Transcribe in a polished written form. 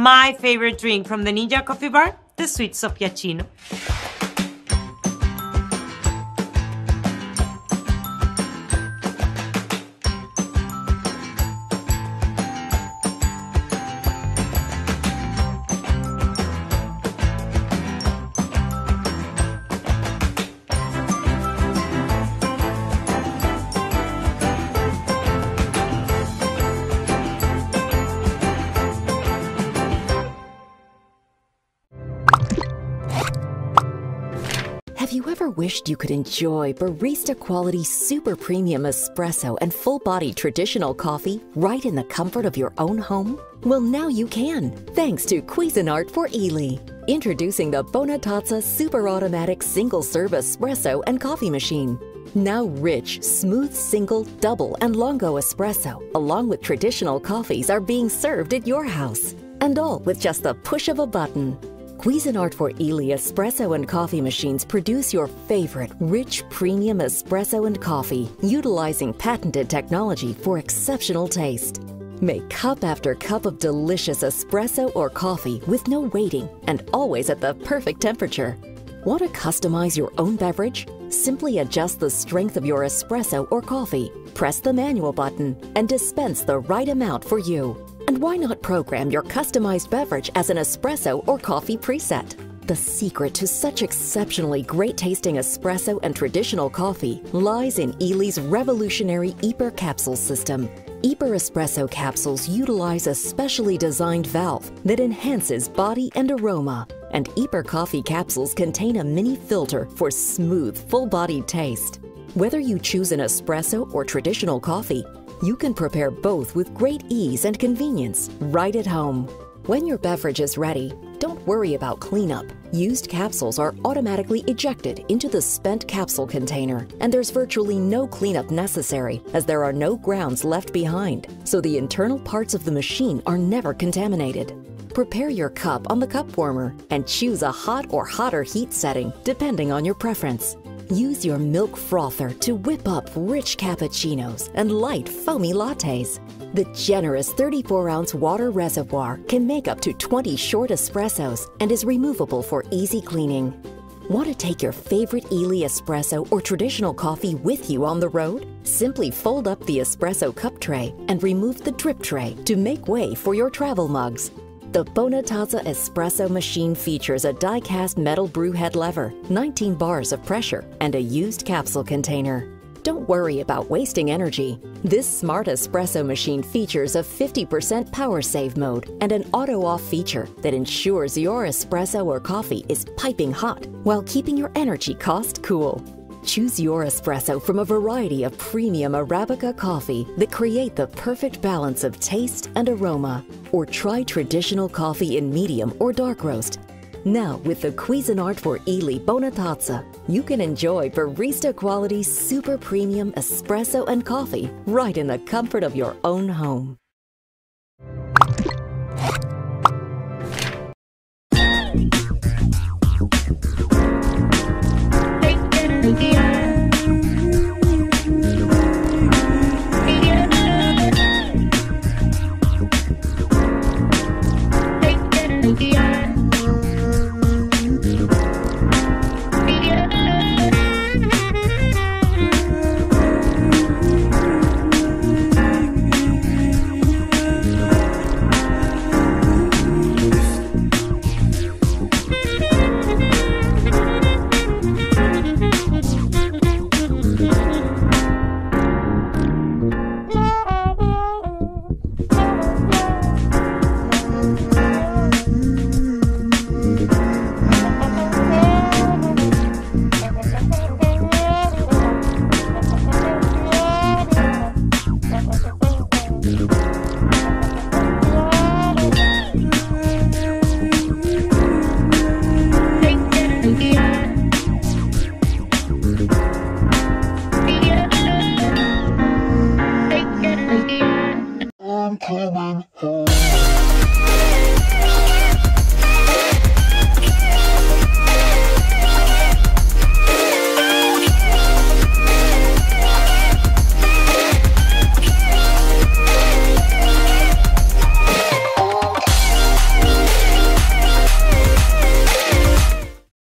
my favorite drink from the Ninja Coffee Bar, the Sweet Soppiacino. Have you ever wished you could enjoy barista-quality super premium espresso and full-body traditional coffee right in the comfort of your own home? Well, now you can, thanks to Cuisinart for Ely. Introducing the Bonatazza Super Automatic Single-Serve Espresso and Coffee Machine. Now rich, smooth single, double, and lungo espresso, along with traditional coffees, are being served at your house. And all with just the push of a button. Cuisinart for Ely espresso and coffee machines produce your favorite rich premium espresso and coffee, utilizing patented technology for exceptional taste. Make cup after cup of delicious espresso or coffee with no waiting and always at the perfect temperature. Want to customize your own beverage? Simply adjust the strength of your espresso or coffee, press the manual button, and dispense the right amount for you. And why not program your customized beverage as an espresso or coffee preset? The secret to such exceptionally great-tasting espresso and traditional coffee lies in Ely's revolutionary Eeper capsule system. Eeper espresso capsules utilize a specially designed valve that enhances body and aroma, and Eeper coffee capsules contain a mini filter for smooth, full-bodied taste. Whether you choose an espresso or traditional coffee, you can prepare both with great ease and convenience right at home. When your beverage is ready, don't worry about cleanup. Used capsules are automatically ejected into the spent capsule container, and there's virtually no cleanup necessary as there are no grounds left behind, so the internal parts of the machine are never contaminated. Prepare your cup on the cup warmer and choose a hot or hotter heat setting depending on your preference. Use your milk frother to whip up rich cappuccinos and light foamy lattes. The generous 34-ounce water reservoir can make up to 20 short espressos and is removable for easy cleaning. Want to take your favorite Ely espresso or traditional coffee with you on the road? Simply fold up the espresso cup tray and remove the drip tray to make way for your travel mugs. The Bonatazza espresso machine features a die-cast metal brew head lever, 19 bars of pressure, and a used capsule container. Don't worry about wasting energy. This smart espresso machine features a 50% power save mode and an auto-off feature that ensures your espresso or coffee is piping hot while keeping your energy cost cool. Choose your espresso from a variety of premium Arabica coffee that create the perfect balance of taste and aroma. Or try traditional coffee in medium or dark roast. Now, with the Cuisinart for Ely Bonatazza, you can enjoy barista-quality super premium espresso and coffee right in the comfort of your own home. I'm coming home.